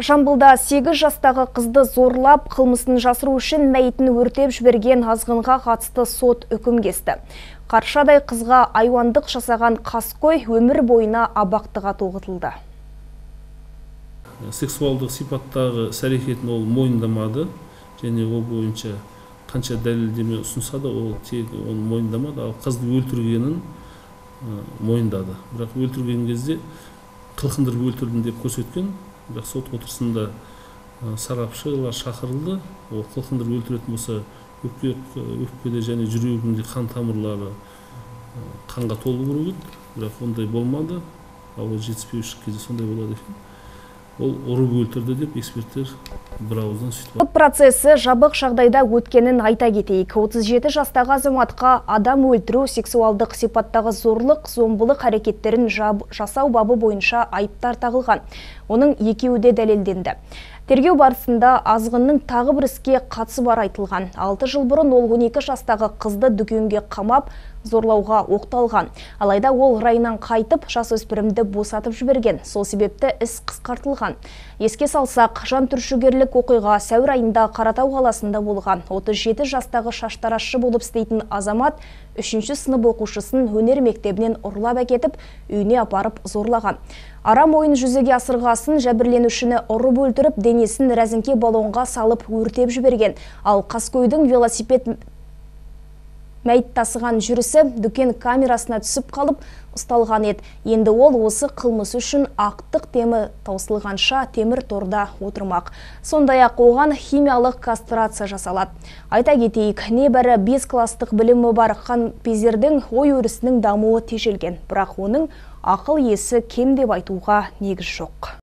Жамбылда 8 жастағы қызды зорлап, қылмысын жасыру үшін мәйітін өртеп жіберген азғынға қатысты сот үкім кесті. Қаршадай қызға айуандық жасаған қаскөй өмір бойына абақтыға тоғытылды. Сексуалдық сипаттағы іс-әрекетін ол мойындамады, және ол бойынша қанша дәлелдеме ұсынса да ол тек оны мойындамады, ал қызды өлтіргенін мойындады. Бірақ өлтірген кезде қылқындырып өлтірдім деп көрсеткен. Бірақ сот отырысында сарапшылар шақырылды. Ол қылқындырып өлтіретін болса, өкпеде және жүрегінде қан тамырлары қанға толы болу керек. Бірақ ондай болмады. Ауа жетіспеушілік кезде сондай болады екен. Ол ұрып өлтірді деп эксперттер бір ауыздан сөйтіп. Сот процесі жабық жағдайда өткенін айта кетейік. 37 жастағы азаматқа адам өлтіру, сексуалдық сипаттағы зорлық, зомбылық әрекеттерін жасау бабы бойынша айыптар тағылған. Оның екеуі де дәлелденді. Тергеу барысында азғынның тағы бір іске қатысы бар айтылған. 6 жыл бұрын ол 12 жастағы қызды дүкенге қамап, зорлауға оқталған. Алайда ол райынан қайтып, жасөспірімді босатып жіберген. Сол себепті іс қысқартылған. Еске салсақ, жантүршігерлік оқиға сәуір айында Қаратау қаласында болған. 37 жастағы шаштаразшы болып істейтін азамат 3-ші сынып оқушысын өнер мектебінен ұрлап әкетіп, үйіне апарып зорлаған. Арам ойын жүзеге асырғасын жәбірленушіні ұрып өлтіріп, денесін рәзіңке баллонға салып өртеп жіберген. Ал қаскөйдің велосипед мәйіт тасыған жүрісі дүкен камерасына түсіп қалып ұсталған еді. Енді ол осы қылмыс үшін ақтық темі таусылғанша темір торда отырмақ. Сондай-ақ оған химиялық кастрация жасалады. Айта кетейік, небәрі 5 кластық білімі бар Қанпезердің ой өрісінің дамуы тежелген. Бірақ оның ақыл есі кем деп айтуға негіз жоқ.